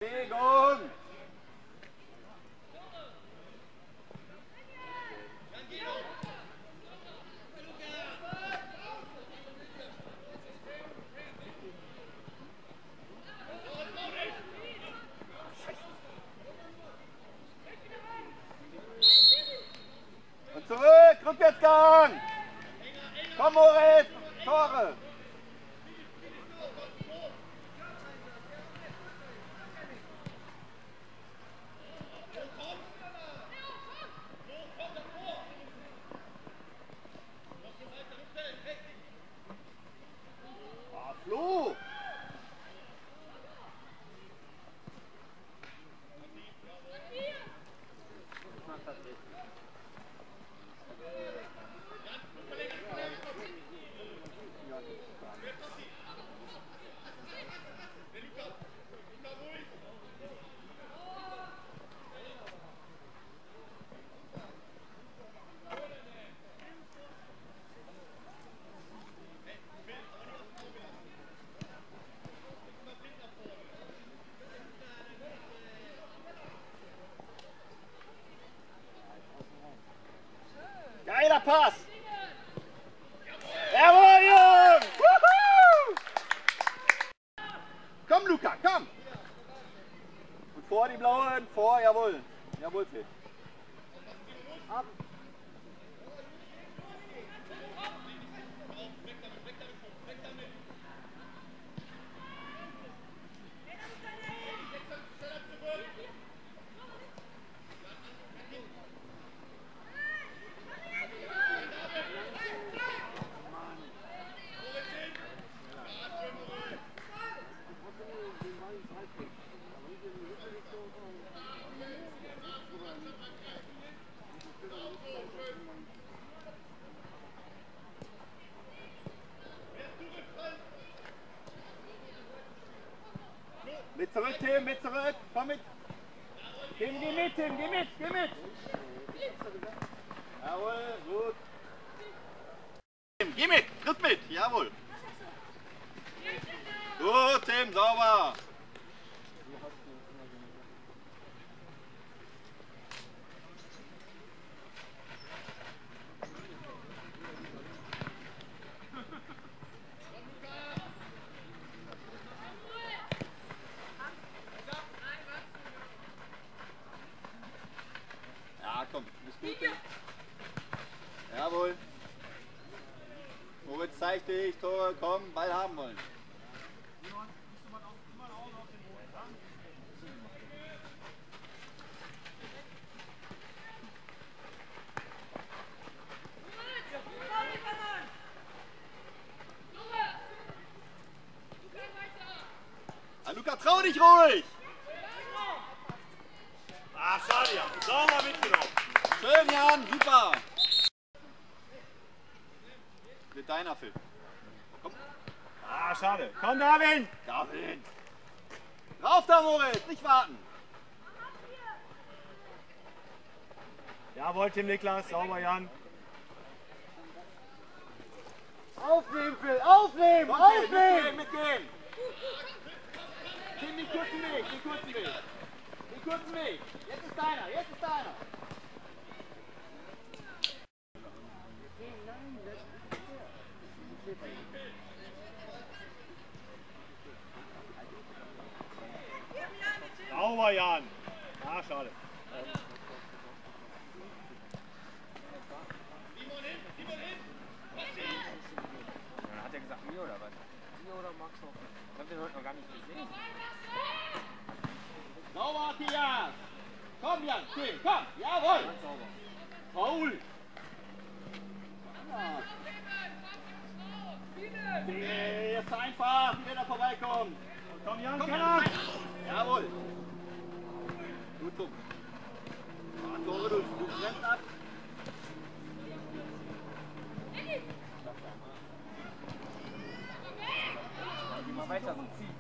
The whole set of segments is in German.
Bewegung! Und zurück, Rückwärtsgang! Komm Moritz, Tore! Flo! Geiler Pass! Jawohl, Jung! Wuhu! Komm, Luca, komm! Und vor die Blauen, vor, jawohl. Jawohl, Phil. Ab. Mit zurück, Tim, mit zurück, komm mit. Tim, geh mit, Tim, geh mit, geh mit. Jawohl, gut. Tim, geh mit, tritt mit, jawohl. Gut, Tim, sauber. Ja, komm, ist gut. Jawohl. Moritz, zeig dich, Tore, komm, Ball haben wollen. Ah, Luca, trau dich ruhig! Ah, schade, ja. Sauber mitgenommen. Schön, Jan, super! Mit deiner Film. Komm. Ah, schade. Komm, Darwin! David! Rauf da, Moritz, nicht warten! Jawohl, Tim Niklas. Sauber, Jan. Aufnehmen, Phil, aufnehmen! Komm, aufnehmen! Mitgehen! Tim, den kurzen Weg, den kurzen Weg! Den kurzen Weg! Jetzt ist deiner, jetzt ist deiner! Sauber, Jan. Ah, schade. Dann hat er gesagt, mir oder was? Mir oder Max noch? Ich hab den heute noch gar nicht gesehen. Sauber, Matthias! Komm, Jan, Tim, komm! Jawohl! Ganz sauber. Faul! Ja. Jetzt einfach, wie der da vorbeikommt! Komm, Jan, Komm, Keller! Jawohl! Gut, Tom. Ah, Tore, du bremst ab. Geh mal weiter, so zieh.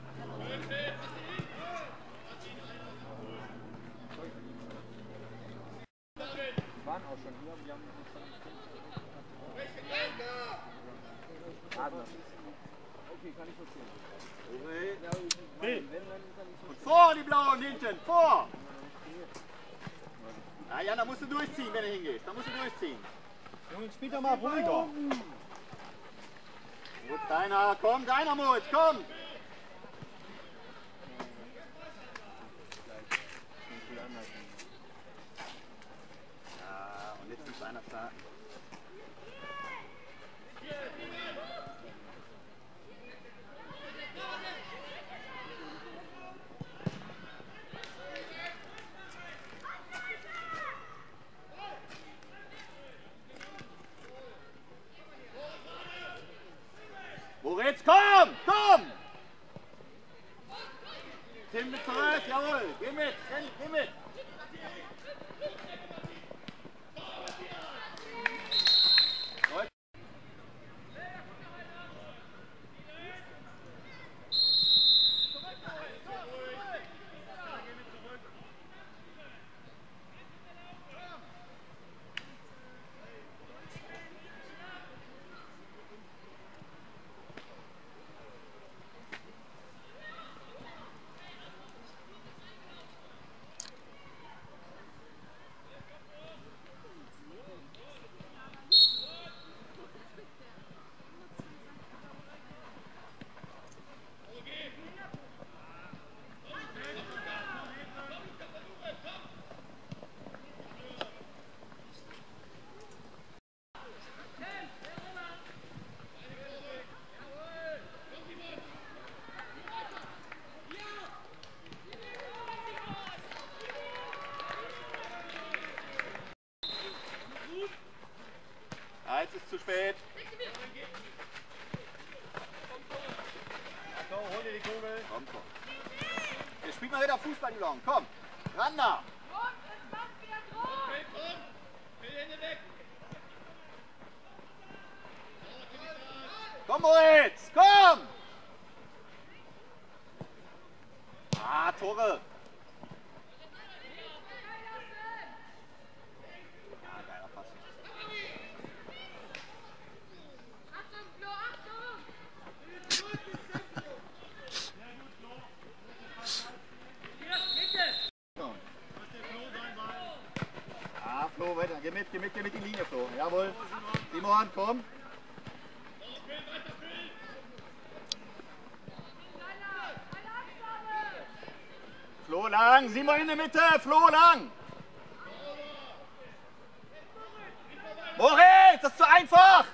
Wir waren auch schon hier, wir haben okay, kann ich verstehen. Wenn, Phil. Wenn, dann ist er nicht hinten, vor! Ja, Jan, da musst du durchziehen, wenn du hingehst. Da musst du durchziehen. Jungs, spielt doch mal ruhiger. Gut, deiner, komm, deiner Moritz, komm! Ja, und jetzt muss einer starten. Moritz, komm! Komm! Tim mit zurück, jawohl! Geh mit, geh mit! Jetzt ist zu spät. So, hol dir die Kugel. Komm, komm. Jetzt spielt mal wieder Fußball, die Long. Komm, ran da. Komm, Moritz, komm! Ah, Tore. Ah, geiler Pass. Ah, Flo, weiter. Geh mit die Linie, Flo. Jawohl. Simon, komm. Flo lang, Simon in der Mitte, Flo lang. Moritz, das ist zu einfach.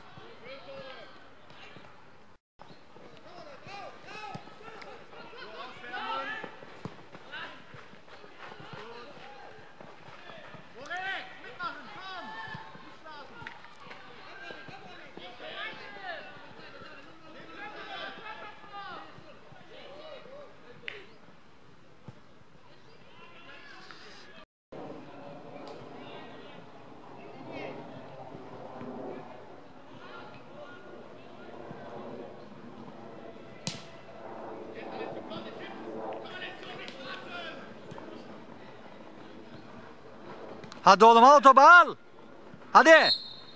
Hadi oğlum al o topu al. Hadi.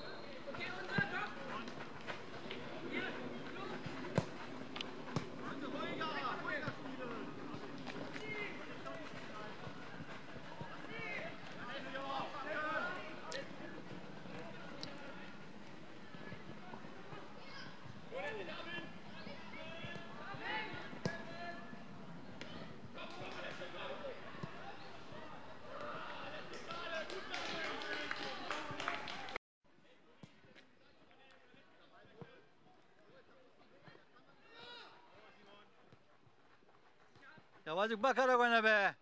Yavaşlık bakarak oyna be.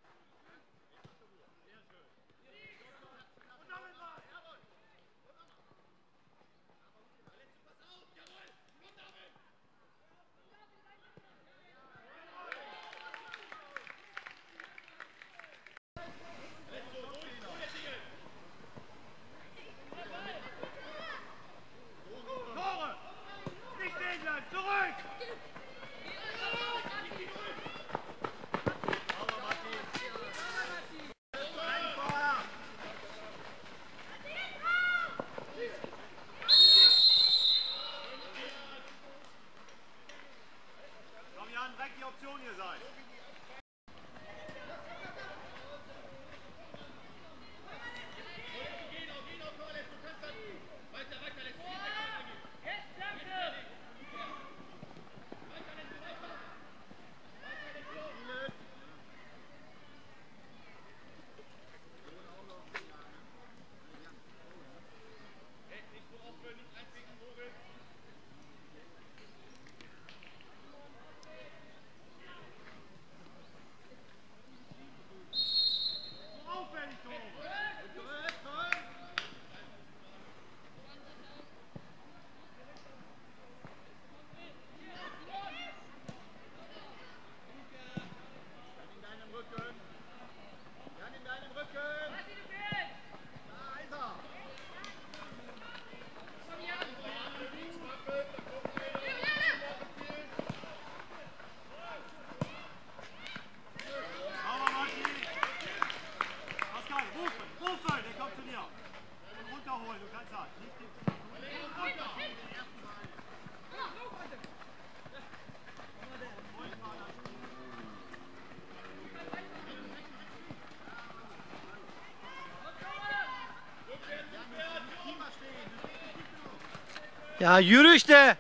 Ya yürü işte.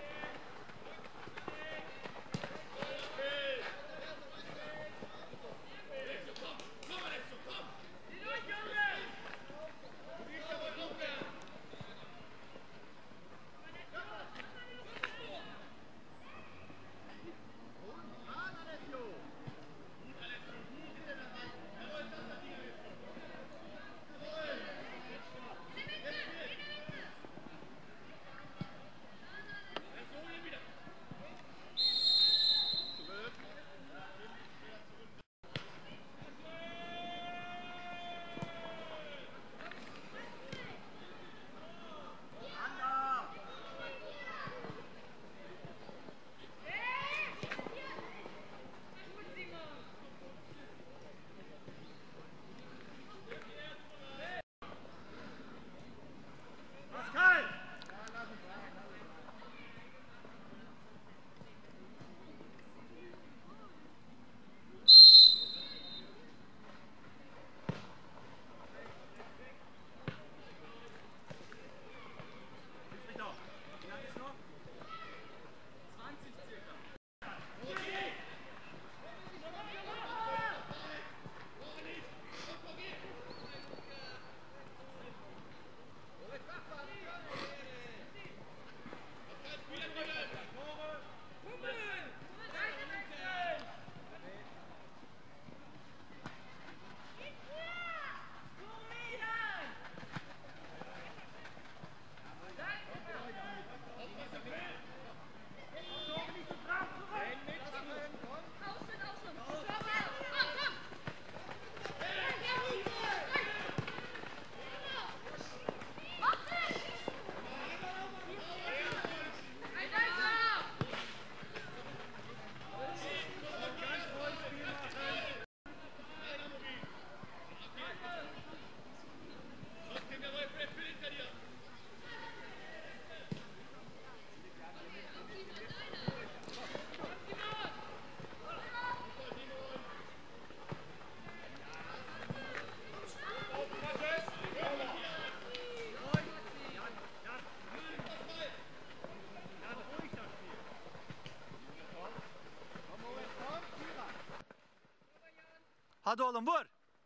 Hadi oğlum vur.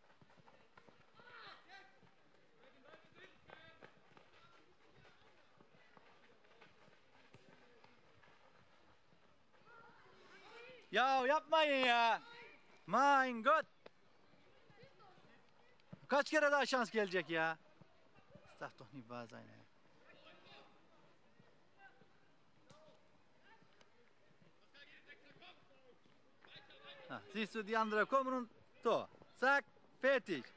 Ya yapmayın ya. Mein Gott. Kaç kere daha şans gelecek ya? Sag doch nicht wahr sein, ey. Ha, siehst du, die andere kommen und so. Zack, fertig.